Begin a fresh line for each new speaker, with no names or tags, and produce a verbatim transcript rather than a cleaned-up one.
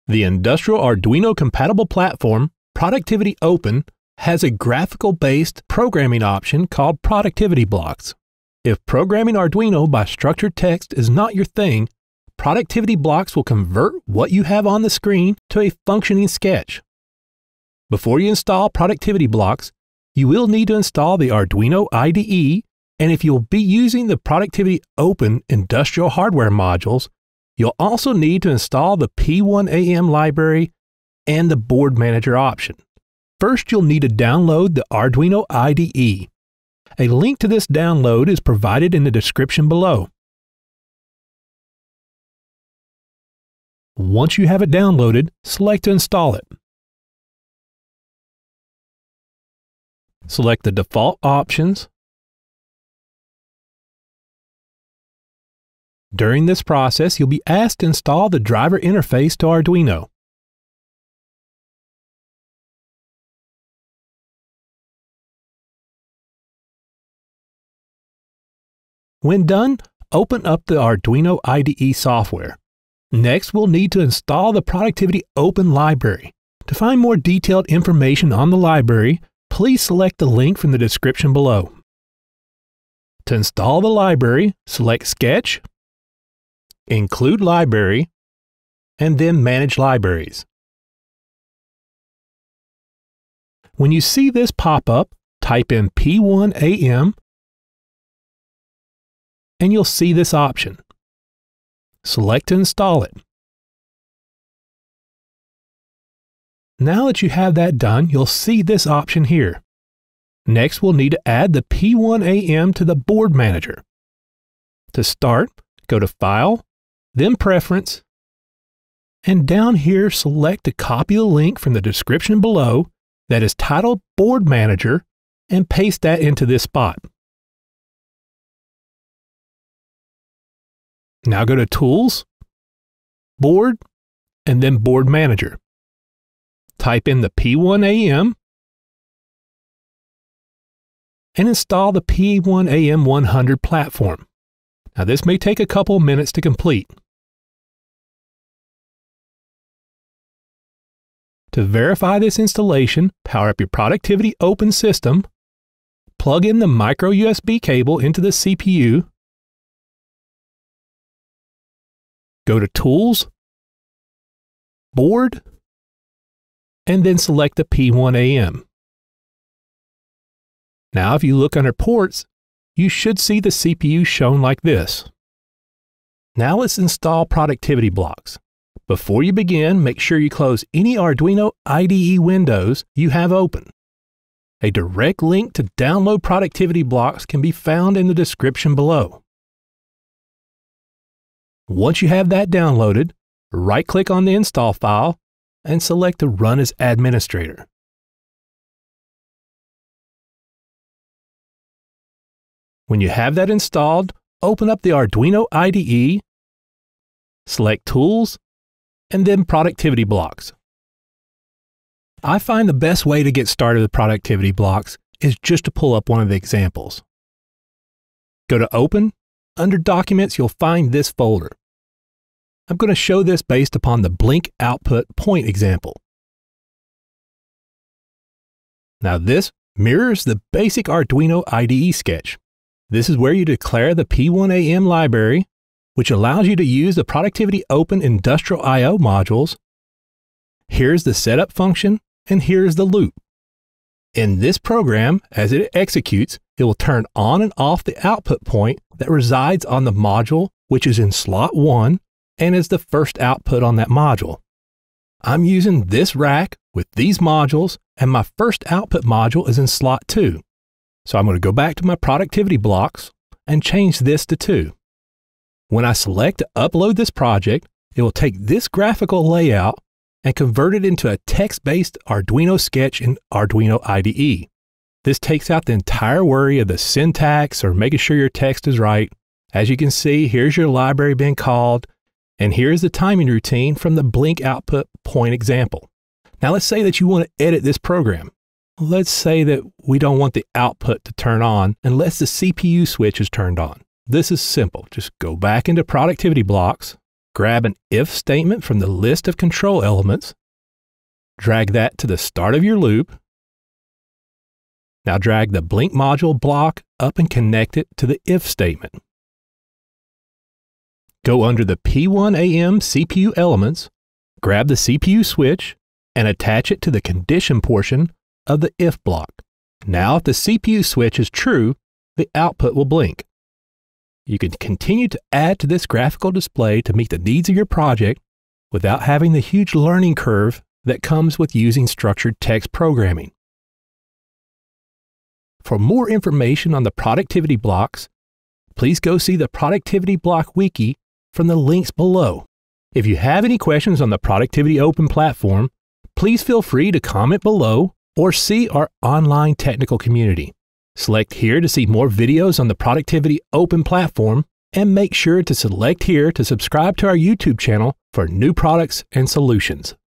The industrial Arduino compatible platform, Productivity Open, has a graphical-based programming option called Productivity Blocks. If programming Arduino by structured text is not your thing, Productivity Blocks will convert what you have on the screen to a functioning sketch. Before you install Productivity Blocks, you will need to install the Arduino I D E, and if you'll be using the Productivity Open industrial hardware modules, you'll also need to install the P one A M library and the Board Manager option. First, you'll need to download the Arduino I D E. A link to this download is provided in the description below. Once you have it downloaded, select to install it. Select the default options. During this process, you'll be asked to install the driver interface to Arduino. When done, open up the Arduino I D E software. Next, we'll need to install the Productivity Open library. To find more detailed information on the library, please select the link from the description below. To install the library, select Sketch, Include Library, and then Manage Libraries. When you see this pop up, type in P one A M and you'll see this option. Select to install it. Now that you have that done, you'll see this option here. Next, we'll need to add the P one A M to the Board Manager. To start, go to File, then Preference, and down here select to copy the link from the description below that is titled Board Manager and paste that into this spot. Now go to Tools, Board, and then Board Manager. Type in the P one A M and install the P one A M one hundred platform. Now this may take a couple minutes to complete. To verify this installation, power up your Productivity Open system, plug in the micro U S B cable into the C P U, go to Tools, Board, and then select the P one A M. Now if you look under Ports, you should see the C P U shown like this. Now let's install Productivity Blocks. Before you begin, make sure you close any Arduino I D E windows you have open. A direct link to download Productivity Blocks can be found in the description below. Once you have that downloaded, right-click on the install file and select to Run as Administrator. When you have that installed, open up the Arduino I D E, select Tools, and then Productivity Blocks. I find the best way to get started with Productivity Blocks is just to pull up one of the examples. Go to Open. Under Documents, you'll find this folder. I'm going to show this based upon the Blink Output Point example. Now this mirrors the basic Arduino I D E sketch. This is where you declare the P one A M library, which allows you to use the Productivity Open Industrial I O modules. Here's the setup function, and here's the loop. In this program, as it executes, it will turn on and off the output point that resides on the module, which is in slot one, and is the first output on that module. I'm using this rack with these modules, and my first output module is in slot two. So I'm going to go back to my Productivity Blocks and change this to two. When I select to upload this project, it will take this graphical layout and convert it into a text-based Arduino sketch in Arduino I D E. This takes out the entire worry of the syntax or making sure your text is right. As you can see, here's your library being called, and here's the timing routine from the Blink Output Point example. Now let's say that you want to edit this program. Let's say that we don't want the output to turn on unless the C P U switch is turned on. This is simple. Just go back into Productivity Blocks, grab an if statement from the list of control elements, drag that to the start of your loop. Now drag the blink module block up and connect it to the if statement. Go under the P one A M C P U elements, grab the C P U switch, and attach it to the condition portion of the if block. Now if the C P U switch is true, the output will blink. You can continue to add to this graphical display to meet the needs of your project without having the huge learning curve that comes with using structured text programming. For more information on the productivity blocks, please go see the Productivity Block Wiki from the links below. If you have any questions on the Productivity Open platform, please feel free to comment below or see our online technical community. Select here to see more videos on the Productivity Open platform, and make sure to select here to subscribe to our YouTube channel for new products and solutions.